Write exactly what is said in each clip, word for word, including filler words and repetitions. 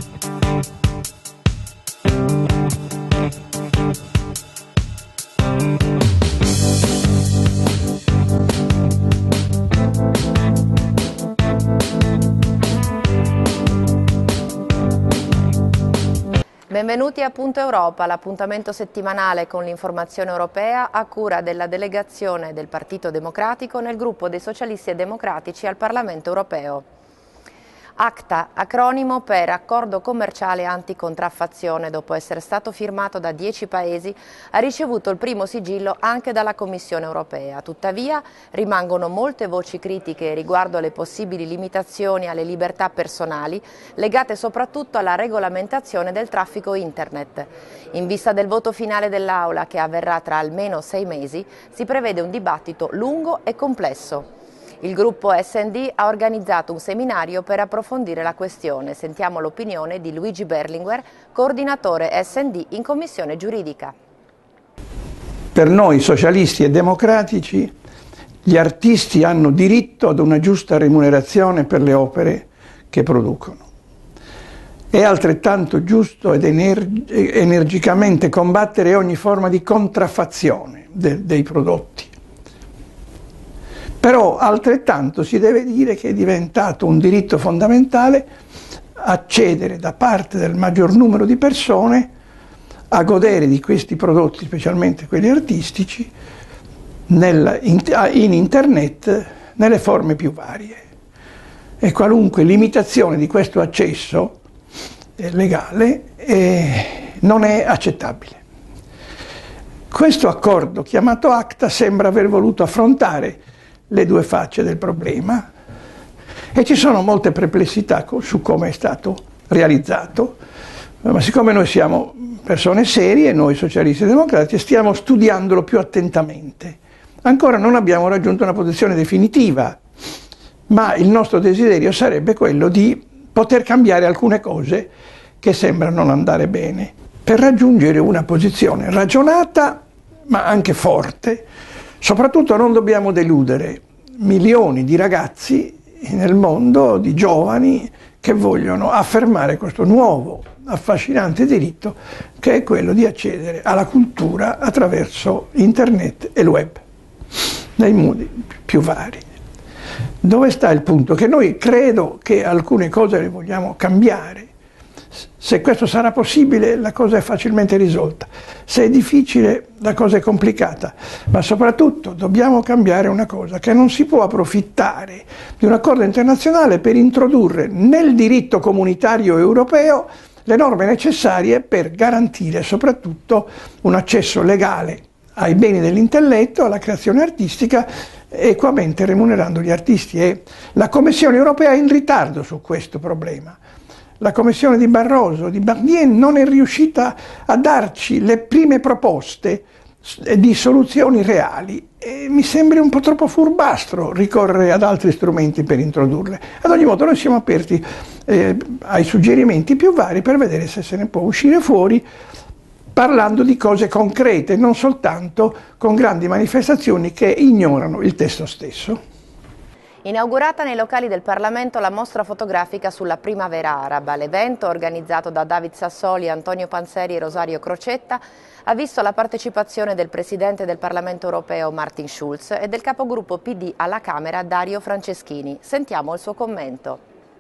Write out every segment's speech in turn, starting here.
Benvenuti a Punto Europa, l'appuntamento settimanale con l'informazione europea a cura della delegazione del Partito Democratico nel gruppo dei Socialisti e Democratici al Parlamento Europeo. ACTA, acronimo per Accordo Commerciale Anticontraffazione, dopo essere stato firmato da dieci paesi, ha ricevuto il primo sigillo anche dalla Commissione europea. Tuttavia rimangono molte voci critiche riguardo alle possibili limitazioni alle libertà personali, legate soprattutto alla regolamentazione del traffico internet. In vista del voto finale dell'Aula, che avverrà tra almeno sei mesi, si prevede un dibattito lungo e complesso. Il gruppo S and D ha organizzato un seminario per approfondire la questione. Sentiamo l'opinione di Luigi Berlinguer, coordinatore S and D in Commissione Giuridica. Per noi socialisti e democratici gli artisti hanno diritto ad una giusta remunerazione per le opere che producono. È altrettanto giusto ed ener- energicamente combattere ogni forma di contraffazione de- dei prodotti. Però altrettanto si deve dire che è diventato un diritto fondamentale accedere da parte del maggior numero di persone a godere di questi prodotti, specialmente quelli artistici, nel, in, in internet nelle forme più varie. E qualunque limitazione di questo accesso eh, legale eh, non è accettabile. Questo accordo chiamato ACTA sembra aver voluto affrontare le due facce del problema e ci sono molte perplessità su come è stato realizzato, ma siccome noi siamo persone serie, noi socialisti e democratici, stiamo studiandolo più attentamente. Ancora non abbiamo raggiunto una posizione definitiva, ma il nostro desiderio sarebbe quello di poter cambiare alcune cose che sembrano non andare bene, per raggiungere una posizione ragionata ma anche forte. Soprattutto non dobbiamo deludere milioni di ragazzi nel mondo, di giovani, che vogliono affermare questo nuovo, affascinante diritto che è quello di accedere alla cultura attraverso internet e il web, nei modi più vari. Dove sta il punto? Che noi credo che alcune cose le vogliamo cambiare. Se questo sarà possibile, la cosa è facilmente risolta. Se è difficile, la cosa è complicata. Ma soprattutto dobbiamo cambiare una cosa, che non si può approfittare di un accordo internazionale per introdurre nel diritto comunitario europeo le norme necessarie per garantire soprattutto un accesso legale ai beni dell'intelletto, alla creazione artistica, equamente remunerando gli artisti. E la Commissione europea è in ritardo su questo problema. La Commissione di Barroso, di Barnier, non è riuscita a darci le prime proposte di soluzioni reali e mi sembra un po' troppo furbastro ricorrere ad altri strumenti per introdurle. Ad ogni modo noi siamo aperti eh, ai suggerimenti più vari per vedere se se ne può uscire fuori parlando di cose concrete, non soltanto con grandi manifestazioni che ignorano il testo stesso. Inaugurata nei locali del Parlamento la mostra fotografica sulla primavera araba. L'evento, organizzato da David Sassoli, Antonio Panzeri e Rosario Crocetta, ha visto la partecipazione del Presidente del Parlamento Europeo Martin Schulz e del capogruppo P D alla Camera Dario Franceschini. Sentiamo il suo commento.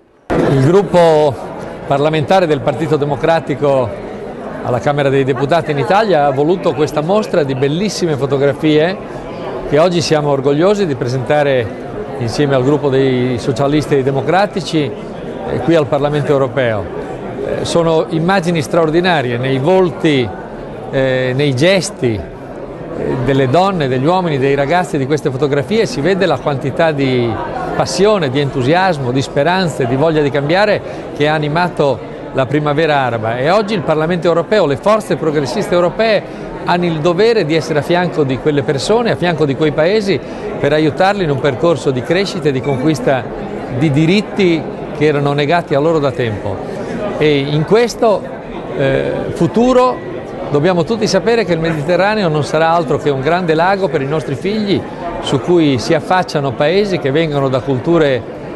Il gruppo parlamentare del Partito Democratico alla Camera dei Deputati in Italia ha voluto questa mostra di bellissime fotografie che oggi siamo orgogliosi di presentare insieme al gruppo dei socialisti e dei democratici eh, qui al Parlamento Europeo. Eh, sono immagini straordinarie nei volti, eh, nei gesti eh, delle donne, degli uomini, dei ragazzi di queste fotografie. Si vede la quantità di passione, di entusiasmo, di speranze, di voglia di cambiare che ha animato la primavera araba. E oggi il Parlamento Europeo, le forze progressiste europee hanno il dovere di essere a fianco di quelle persone, a fianco di quei paesi, per aiutarli in un percorso di crescita e di conquista di diritti che erano negati a loro da tempo. E in questo eh, futuro dobbiamo tutti sapere che il Mediterraneo non sarà altro che un grande lago per i nostri figli, su cui si affacciano paesi che vengono da culture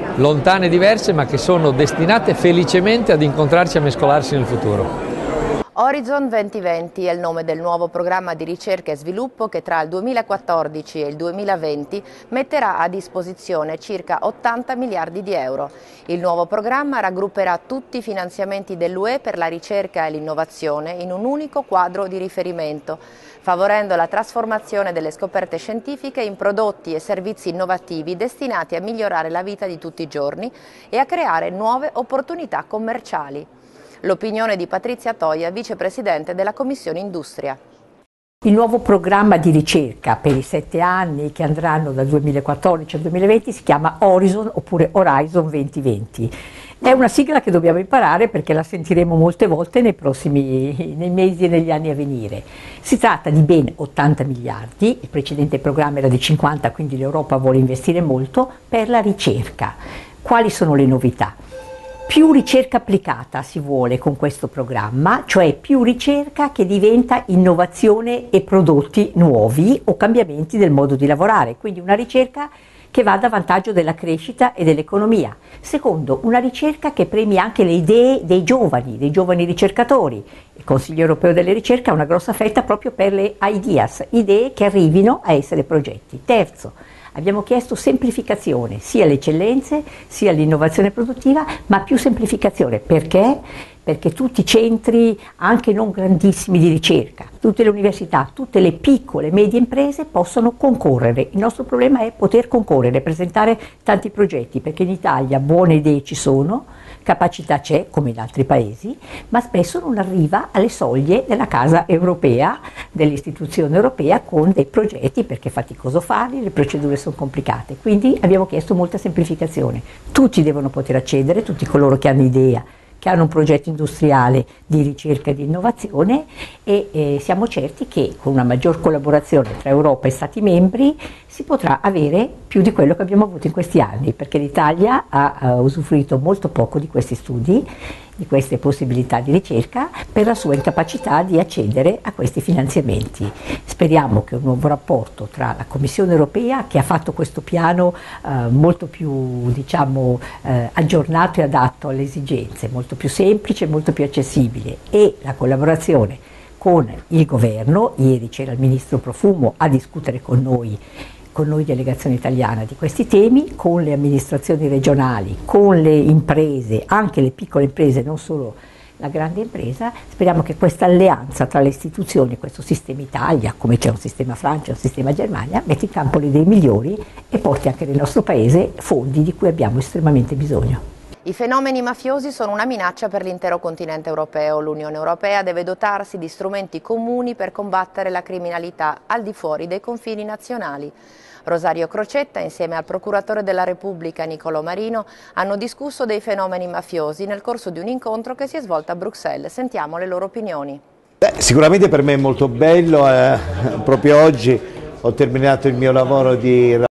lontane e diverse, ma che sono destinate felicemente ad incontrarsi e a mescolarsi nel futuro. Horizon duemilaventi è il nome del nuovo programma di ricerca e sviluppo che tra il duemilaquattordici e il duemilaventi metterà a disposizione circa ottanta miliardi di euro. Il nuovo programma raggrupperà tutti i finanziamenti dell'U E per la ricerca e l'innovazione in un unico quadro di riferimento, favorendo la trasformazione delle scoperte scientifiche in prodotti e servizi innovativi destinati a migliorare la vita di tutti i giorni e a creare nuove opportunità commerciali. L'opinione di Patrizia Toia, vicepresidente della Commissione Industria. Il nuovo programma di ricerca per i sette anni che andranno dal duemilaquattordici al duemilaventi si chiama Horizon oppure Horizon duemilaventi. È una sigla che dobbiamo imparare perché la sentiremo molte volte nei prossimi nei mesi e negli anni a venire. Si tratta di ben ottanta miliardi, il precedente programma era di cinquanta, quindi l'Europa vuole investire molto per la ricerca. Quali sono le novità? Più ricerca applicata si vuole con questo programma, cioè più ricerca che diventa innovazione e prodotti nuovi o cambiamenti del modo di lavorare, quindi una ricerca che vada a vantaggio della crescita e dell'economia. Secondo, una ricerca che premi anche le idee dei giovani, dei giovani ricercatori. Il Consiglio europeo delle ricerche ha una grossa fetta proprio per le ideas, idee che arrivino a essere progetti. Terzo, abbiamo chiesto semplificazione sia alle eccellenze sia all'innovazione produttiva, ma più semplificazione. Perché? Perché tutti i centri, anche non grandissimi di ricerca, tutte le università, tutte le piccole e medie imprese possono concorrere. Il nostro problema è poter concorrere, presentare tanti progetti, perché in Italia buone idee ci sono, capacità c'è, come in altri paesi, ma spesso non arriva alle soglie della casa europea, dell'istituzione europea, con dei progetti, perché è faticoso farli, le procedure sono complicate. Quindi abbiamo chiesto molta semplificazione. Tutti devono poter accedere, tutti coloro che hanno idea, che hanno un progetto industriale di ricerca e di innovazione, e eh, siamo certi che con una maggior collaborazione tra Europa e Stati membri si potrà avere più di quello che abbiamo avuto in questi anni, perché l'Italia ha, ha usufruito molto poco di questi studi, di queste possibilità di ricerca, per la sua incapacità di accedere a questi finanziamenti. Speriamo che un nuovo rapporto tra la Commissione europea, che ha fatto questo piano eh, molto più, diciamo, eh, aggiornato e adatto alle esigenze, molto più semplice, molto più accessibile, e la collaborazione con il governo, ieri c'era il ministro Profumo a discutere con noi, con noi delegazione italiana, di questi temi, con le amministrazioni regionali, con le imprese, anche le piccole imprese, non solo la grande impresa. Speriamo che questa alleanza tra le istituzioni, questo sistema Italia, come c'è un sistema Francia, un sistema Germania, metta in campo le idee migliori e porti anche nel nostro paese fondi di cui abbiamo estremamente bisogno. I fenomeni mafiosi sono una minaccia per l'intero continente europeo. L'Unione Europea deve dotarsi di strumenti comuni per combattere la criminalità al di fuori dei confini nazionali. Rosario Crocetta, insieme al procuratore della Repubblica Nicolò Marino, hanno discusso dei fenomeni mafiosi nel corso di un incontro che si è svolto a Bruxelles. Sentiamo le loro opinioni. Beh, sicuramente per me è molto bello, eh, proprio oggi ho terminato il mio lavoro di